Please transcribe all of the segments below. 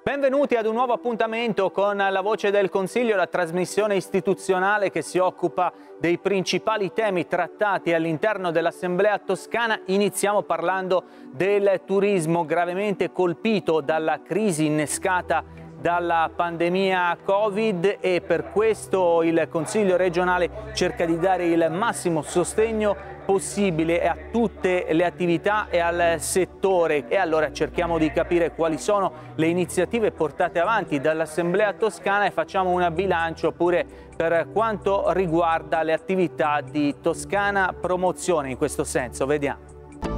Benvenuti ad un nuovo appuntamento con La Voce del Consiglio, la trasmissione istituzionale che si occupa dei principali temi trattati all'interno dell'Assemblea toscana. Iniziamo parlando del turismo gravemente colpito dalla crisi innescata dalla pandemia Covid, e per questo il Consiglio regionale cerca di dare il massimo sostegno possibile a tutte le attività e al settore. E allora cerchiamo di capire quali sono le iniziative portate avanti dall'Assemblea toscana e facciamo un bilancio pure per quanto riguarda le attività di Toscana Promozione in questo senso. Vediamo.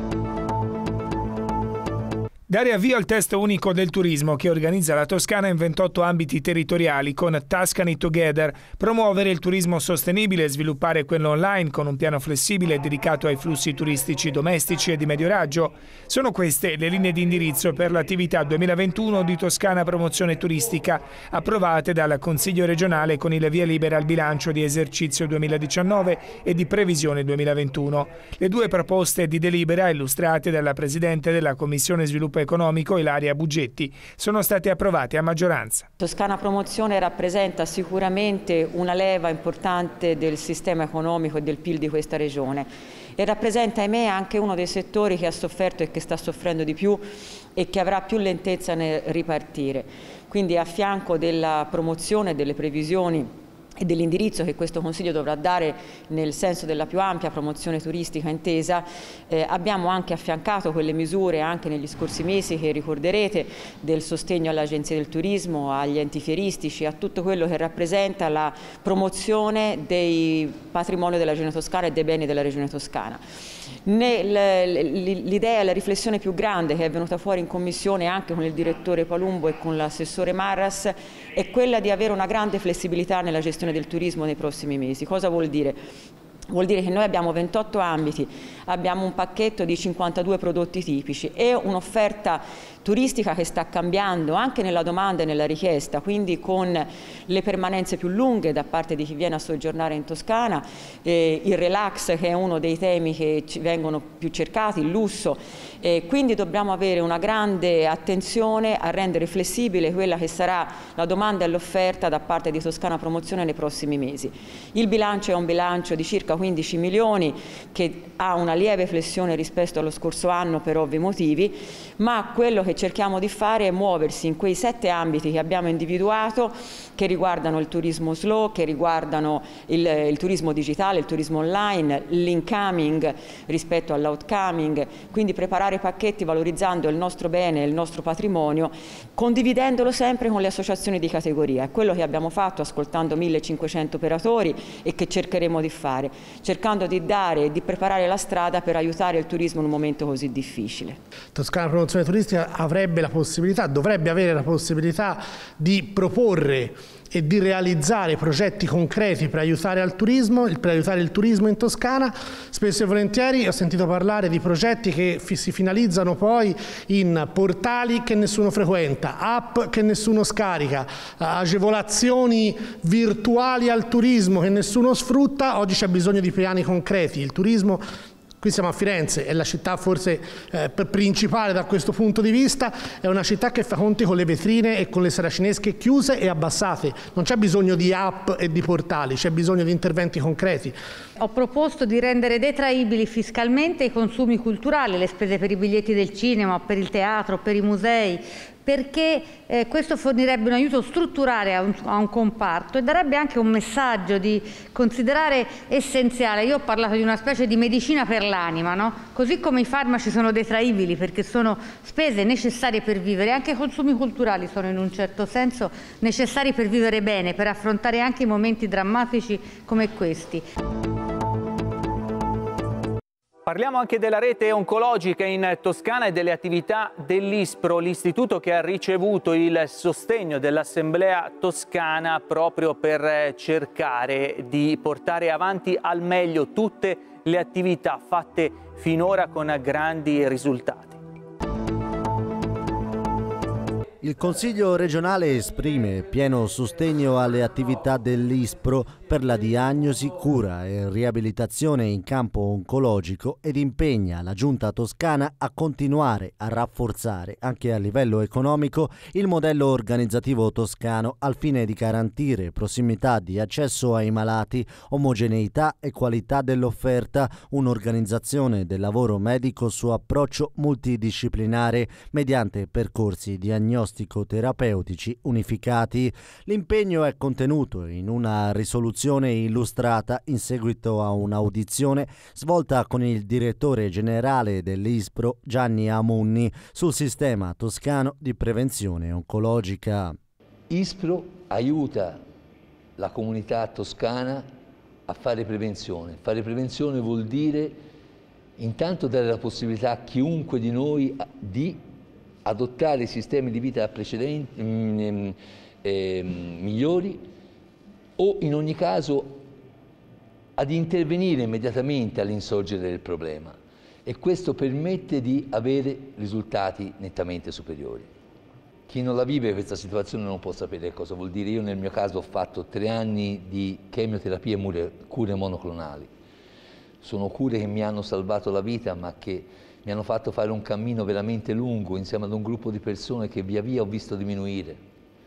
Dare avvio al test unico del turismo che organizza la Toscana in 28 ambiti territoriali con Tuscany Together, promuovere il turismo sostenibile e sviluppare quello online con un piano flessibile dedicato ai flussi turistici domestici e di medio raggio. Sono queste le linee di indirizzo per l'attività 2021 di Toscana Promozione Turistica, approvate dal Consiglio regionale con il via libera al bilancio di esercizio 2019 e di previsione 2021. Le due proposte di delibera, illustrate dalla Presidente della Commissione Sviluppo Economico Ilaria Bugetti, sono state approvate a maggioranza. Toscana Promozione rappresenta sicuramente una leva importante del sistema economico e del PIL di questa regione e rappresenta, ahimè, anche uno dei settori che ha sofferto e che sta soffrendo di più e che avrà più lentezza nel ripartire. Quindi, a fianco della promozione, delle previsioni e dell'indirizzo che questo Consiglio dovrà dare nel senso della più ampia promozione turistica intesa, abbiamo anche affiancato quelle misure anche negli scorsi mesi che ricorderete, del sostegno alle agenzie del turismo, agli enti fieristici, a tutto quello che rappresenta la promozione dei patrimoni della Regione Toscana e dei beni della Regione Toscana. L'idea e la riflessione più grande che è venuta fuori in Commissione anche con il direttore Palumbo e con l'assessore Marras è quella di avere una grande flessibilità nella gestione del turismo nei prossimi mesi. Cosa vuol dire? Vuol dire che noi abbiamo 28 ambiti, abbiamo un pacchetto di 52 prodotti tipici e un'offerta turistica che sta cambiando anche nella domanda e nella richiesta, quindi con le permanenze più lunghe da parte di chi viene a soggiornare in Toscana, il relax che è uno dei temi che ci vengono più cercati, il lusso, quindi dobbiamo avere una grande attenzione a rendere flessibile quella che sarà la domanda e l'offerta da parte di Toscana Promozione nei prossimi mesi. Il bilancio è un bilancio di circa 15 milioni che ha una lieve flessione rispetto allo scorso anno per ovvi motivi, ma quello che cerchiamo di fare è muoversi in quei 7 ambiti che abbiamo individuato, che riguardano il turismo slow, che riguardano il turismo digitale, il turismo online, l'incoming rispetto all'outcoming, quindi preparare pacchetti valorizzando il nostro bene e il nostro patrimonio, condividendolo sempre con le associazioni di categoria. È quello che abbiamo fatto ascoltando 1500 operatori e che cercheremo di fare, cercando di dare e di preparare la strada per aiutare il turismo in un momento così difficile. Toscana Promozione Turistica avrebbe la possibilità, dovrebbe avere la possibilità di proporre e di realizzare progetti concreti per aiutare il turismo in Toscana. Spesso e volentieri ho sentito parlare di progetti che si finalizzano poi in portali che nessuno frequenta, app che nessuno scarica, agevolazioni virtuali al turismo che nessuno sfrutta. Oggi c'è bisogno di piani concreti. Il turismo, qui siamo a Firenze, è la città forse principale da questo punto di vista, è una città che fa conti con le vetrine e con le saracinesche chiuse e abbassate. Non c'è bisogno di app e di portali, c'è bisogno di interventi concreti. Ho proposto di rendere detraibili fiscalmente i consumi culturali, le spese per i biglietti del cinema, per il teatro, per i musei, perché questo fornirebbe un aiuto strutturale a un comparto e darebbe anche un messaggio di considerare essenziale. Io ho parlato di una specie di medicina per l'anima, no? Così come i farmaci sono detraibili perché sono spese necessarie per vivere, anche i consumi culturali sono in un certo senso necessari per vivere bene, per affrontare anche i momenti drammatici come questi. Parliamo anche della rete oncologica in Toscana e delle attività dell'ISPRO, l'istituto che ha ricevuto il sostegno dell'Assemblea toscana proprio per cercare di portare avanti al meglio tutte le attività fatte finora con grandi risultati. Il Consiglio regionale esprime pieno sostegno alle attività dell'ISPRO per la diagnosi, cura e riabilitazione in campo oncologico ed impegna la Giunta toscana a continuare a rafforzare anche a livello economico il modello organizzativo toscano al fine di garantire prossimità di accesso ai malati, omogeneità e qualità dell'offerta, un'organizzazione del lavoro medico su approccio multidisciplinare mediante percorsi diagnostico-terapeutici unificati. L'impegno è contenuto in una risoluzione illustrata in seguito a un'audizione svolta con il direttore generale dell'ISPRO Gianni Amunni sul sistema toscano di prevenzione oncologica. ISPRO aiuta la comunità toscana a fare prevenzione. Fare prevenzione vuol dire intanto dare la possibilità a chiunque di noi di adottare sistemi di vita precedenti, migliori, o in ogni caso ad intervenire immediatamente all'insorgere del problema, e questo permette di avere risultati nettamente superiori. Chi non la vive questa situazione non può sapere cosa vuol dire. Io nel mio caso ho fatto 3 anni di chemioterapia e cure monoclonali. Sono cure che mi hanno salvato la vita, ma che mi hanno fatto fare un cammino veramente lungo insieme ad un gruppo di persone che via via ho visto diminuire.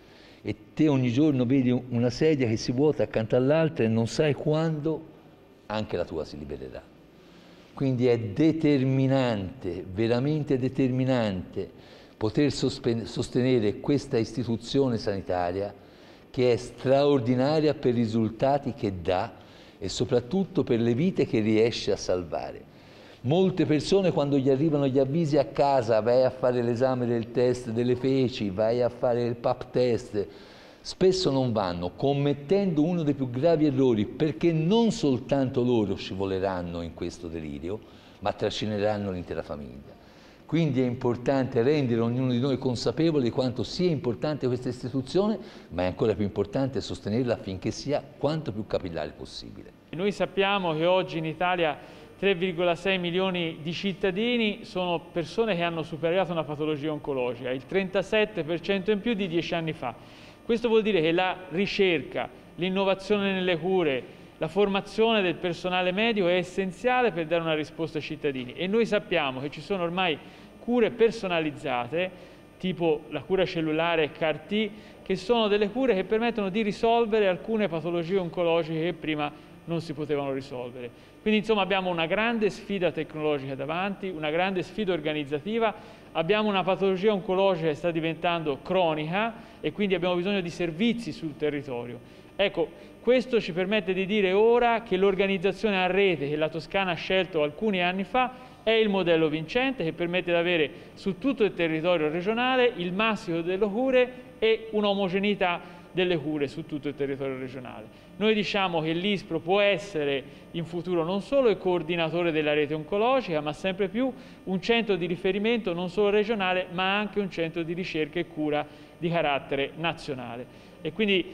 E te ogni giorno vedi una sedia che si vuota accanto all'altra e non sai quando anche la tua si libererà. Quindi è determinante, veramente determinante, poter sostenere questa istituzione sanitaria che è straordinaria per i risultati che dà e soprattutto per le vite che riesce a salvare. Molte persone, quando gli arrivano gli avvisi a casa, vai a fare l'esame del test delle feci, vai a fare il pap test, spesso non vanno, commettendo uno dei più gravi errori, perché non soltanto loro scivoleranno in questo delirio, ma trascineranno l'intera famiglia. Quindi è importante rendere ognuno di noi consapevole di quanto sia importante questa istituzione, ma è ancora più importante sostenerla affinché sia quanto più capillare possibile. Noi sappiamo che oggi in Italia 3,6 milioni di cittadini sono persone che hanno superato una patologia oncologica, il 37% in più di 10 anni fa. Questo vuol dire che la ricerca, l'innovazione nelle cure, la formazione del personale medico è essenziale per dare una risposta ai cittadini, e noi sappiamo che ci sono ormai cure personalizzate, tipo la cura cellulare CAR-T, che sono delle cure che permettono di risolvere alcune patologie oncologiche che prima non si potevano risolvere. Quindi insomma abbiamo una grande sfida tecnologica davanti, una grande sfida organizzativa, abbiamo una patologia oncologica che sta diventando cronica e quindi abbiamo bisogno di servizi sul territorio. Ecco, questo ci permette di dire ora che l'organizzazione a rete che la Toscana ha scelto alcuni anni fa è il modello vincente che permette di avere su tutto il territorio regionale il massimo delle cure e un'omogeneità delle cure su tutto il territorio regionale. Noi diciamo che l'ISPRO può essere in futuro non solo il coordinatore della rete oncologica, ma sempre più un centro di riferimento non solo regionale, ma anche un centro di ricerca e cura di carattere nazionale. E quindi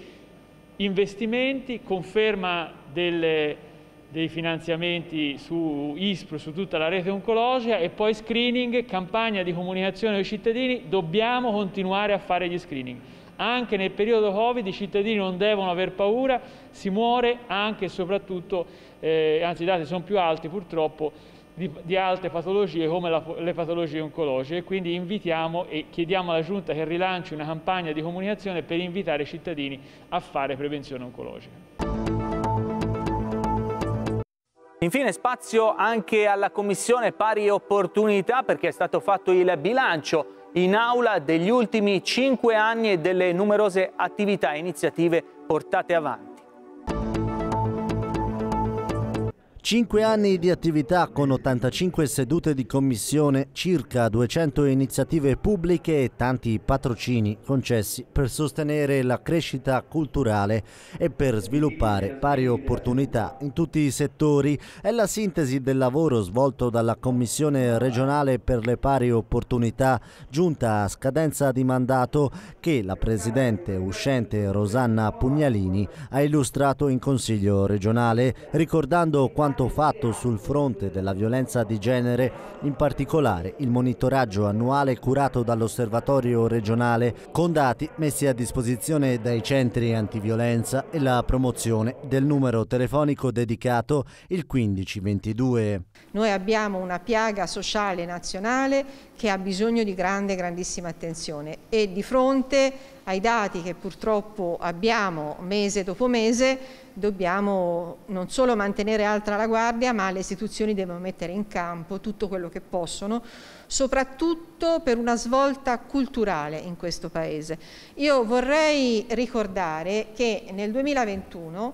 investimenti, conferma dei finanziamenti su ISPRO, su tutta la rete oncologica, e poi screening, campagna di comunicazione ai cittadini. Dobbiamo continuare a fare gli screening. Anche nel periodo Covid i cittadini non devono aver paura, si muore anche e soprattutto, anzi i dati sono più alti purtroppo, di altre patologie come le patologie oncologiche. Quindi invitiamo e chiediamo alla Giunta che rilanci una campagna di comunicazione per invitare i cittadini a fare prevenzione oncologica. Infine spazio anche alla Commissione Pari Opportunità, perché è stato fatto il bilancio in aula degli ultimi 5 anni e delle numerose attività e iniziative portate avanti. 5 anni di attività con 85 sedute di commissione, circa 200 iniziative pubbliche e tanti patrocini concessi per sostenere la crescita culturale e per sviluppare pari opportunità in tutti i settori. È la sintesi del lavoro svolto dalla Commissione regionale per le pari opportunità, giunta a scadenza di mandato, che la Presidente uscente Rosanna Pugnalini ha illustrato in Consiglio regionale, ricordando quanto quanto fatto sul fronte della violenza di genere, in particolare il monitoraggio annuale curato dall'Osservatorio regionale con dati messi a disposizione dai centri antiviolenza e la promozione del numero telefonico dedicato il 1522. Noi abbiamo una piaga sociale nazionale che ha bisogno di grandissima attenzione e di fronte ai dati che purtroppo abbiamo mese dopo mese dobbiamo non solo mantenere alta la guardia, ma le istituzioni devono mettere in campo tutto quello che possono, soprattutto per una svolta culturale in questo Paese. Io vorrei ricordare che nel 2021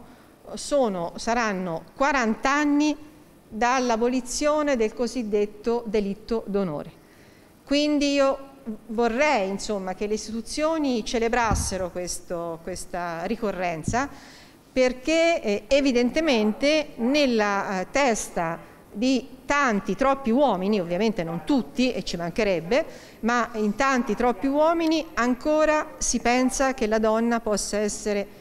saranno 40 anni dall'abolizione del cosiddetto delitto d'onore. Quindi io vorrei insomma, che le istituzioni celebrassero questa ricorrenza, perché evidentemente nella testa di tanti, troppi uomini, ovviamente non tutti e ci mancherebbe, ma in tanti, troppi uomini ancora si pensa che la donna possa essere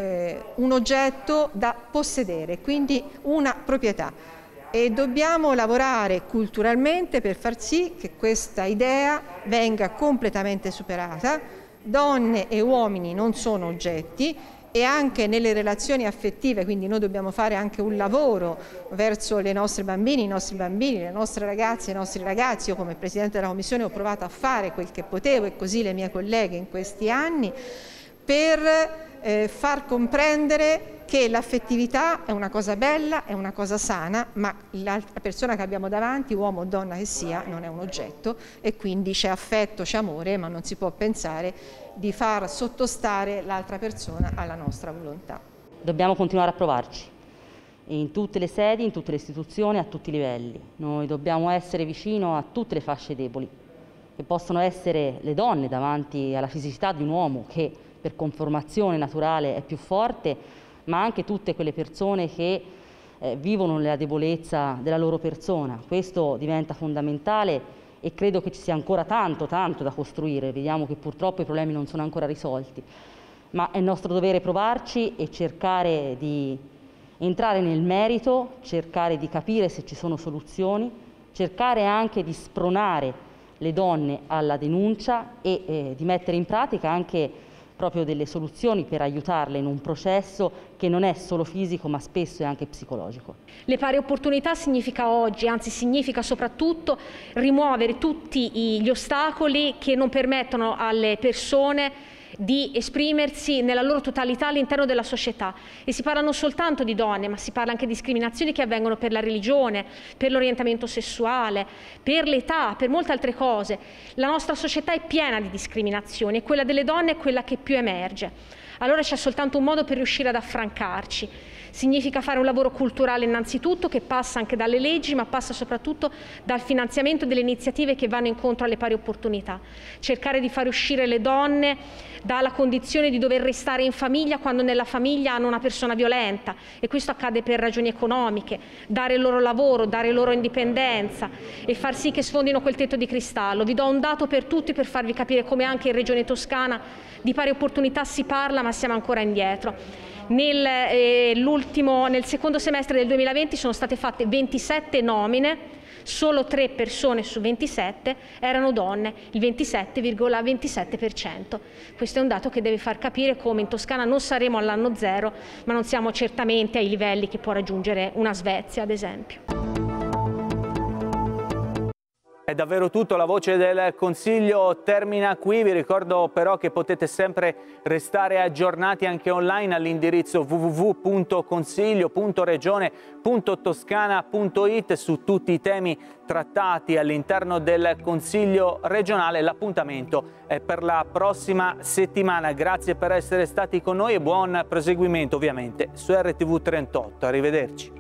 un oggetto da possedere, quindi una proprietà. E dobbiamo lavorare culturalmente per far sì che questa idea venga completamente superata. Donne e uomini non sono oggetti e anche nelle relazioni affettive, quindi noi dobbiamo fare anche un lavoro verso le nostre bambine, i nostri bambini, le nostre ragazze, i nostri ragazzi. Io come Presidente della Commissione ho provato a fare quel che potevo e così le mie colleghe in questi anni per far comprendere che l'affettività è una cosa bella, è una cosa sana, ma la persona che abbiamo davanti, uomo o donna che sia, non è un oggetto e quindi c'è affetto, c'è amore, ma non si può pensare di far sottostare l'altra persona alla nostra volontà. Dobbiamo continuare a provarci in tutte le sedi, in tutte le istituzioni, a tutti i livelli. Noi dobbiamo essere vicino a tutte le fasce deboli, che possono essere le donne davanti alla fisicità di un uomo che per conformazione naturale è più forte, ma anche tutte quelle persone che vivono nella debolezza della loro persona. Questo diventa fondamentale e credo che ci sia ancora tanto da costruire. Vediamo che purtroppo i problemi non sono ancora risolti, ma è nostro dovere provarci e cercare di entrare nel merito, cercare di capire se ci sono soluzioni, cercare anche di spronare le donne alla denuncia e di mettere in pratica anche proprio delle soluzioni per aiutarle in un processo che non è solo fisico ma spesso è anche psicologico. Le pari opportunità significa oggi, anzi significa soprattutto rimuovere tutti gli ostacoli che non permettono alle persone di esprimersi nella loro totalità all'interno della società. E si parla non soltanto di donne, ma si parla anche di discriminazioni che avvengono per la religione, per l'orientamento sessuale, per l'età, per molte altre cose. La nostra società è piena di discriminazioni e quella delle donne è quella che più emerge. Allora c'è soltanto un modo per riuscire ad affrancarci. Significa fare un lavoro culturale innanzitutto, che passa anche dalle leggi, ma passa soprattutto dal finanziamento delle iniziative che vanno incontro alle pari opportunità. Cercare di far uscire le donne dalla condizione di dover restare in famiglia quando nella famiglia hanno una persona violenta, e questo accade per ragioni economiche, dare loro lavoro, dare loro indipendenza e far sì che sfondino quel tetto di cristallo. Vi do un dato per tutti per farvi capire come anche in Regione Toscana di pari opportunità si parla, ma siamo ancora indietro. Nel secondo semestre del 2020 sono state fatte 27 nomine, solo 3 persone su 27 erano donne, il 27,27%. Questo è un dato che deve far capire come in Toscana non saremo all'anno zero, ma non siamo certamente ai livelli che può raggiungere una Svezia, ad esempio. È davvero tutto, la voce del Consiglio termina qui. Vi ricordo però che potete sempre restare aggiornati anche online all'indirizzo www.consiglio.regione.toscana.it su tutti i temi trattati all'interno del Consiglio regionale. L'appuntamento è per la prossima settimana. Grazie per essere stati con noi e buon proseguimento ovviamente su RTV 38. Arrivederci.